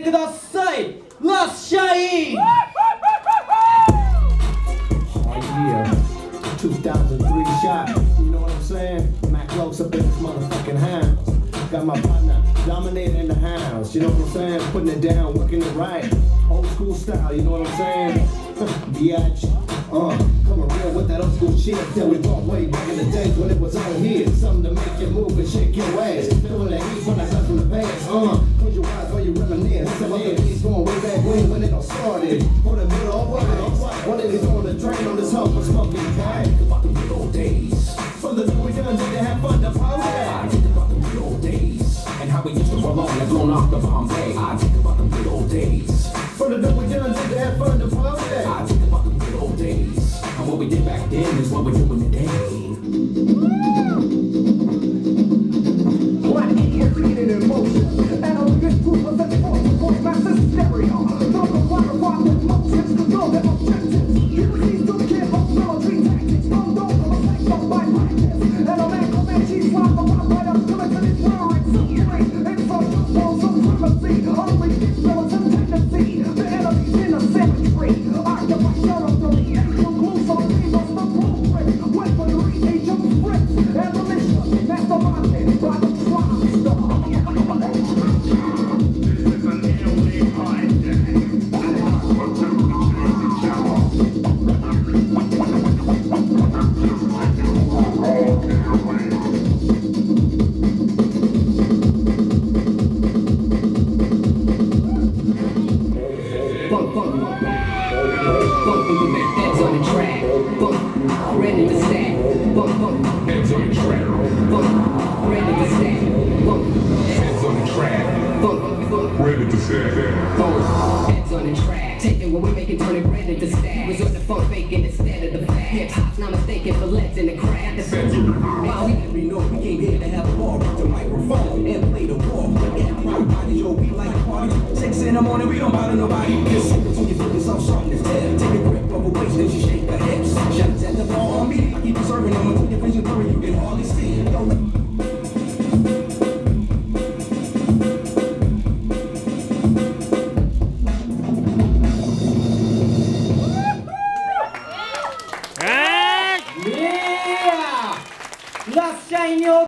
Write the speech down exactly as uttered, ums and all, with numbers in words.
ください。ラッシャイ。 two thousand three shot, you know what I'm saying? Mac close up in this motherfucking house. Got my partner dominating the house, you know what I'm saying? Putting it down, working it right. Old school style, you know what I'm saying? Biatch, uh, coming real with that old school shit that we brought way back in the days when it was all here. Something to make you move and shake your ass. Feeling that heat from that stuff from the past, uh. Close your eyes while you reminisce. Some other beats going way back when, when it all started. For the middle of what? One of these on the train on this hump for smoking cat. Think about the good old days. From the time we done did to have fun to party. I think about the good old days. And how we used to roll on and blown off the Bombay. I think about the good old days. From the time we done did to have fun to party. I think about the good old days. And what we did back then is what we're doing today. What is it in motion? And all this proof of that force of voice massive stereo. Don't require rock with motions to know their objectives. You please don't care about military tactics. Don't don't come and take off my practice. And a man come and she's flying the one right up to it and it's roaring so great. It's from the walls of supremacy. Only this militant tendency. The enemy's in a cemetery. I can watch out of the reaction. Glue some things on the blueprint. Weaponry, agent sprints. And the mission. Masterminded by the crime star. Heads on the track, taking what we make and turn it brand into stack. Resort to funk faking instead of the fact. Hip hop's not mistaken for legs in the crack. Wow, we we know we came here to have a ball, rock the microphone and play the ball. Everybody, yo, we like a party. Six in the morning, we don't bother nobody. Just sing it till you feel yourself something that's dead. Take a grip of a waist, then you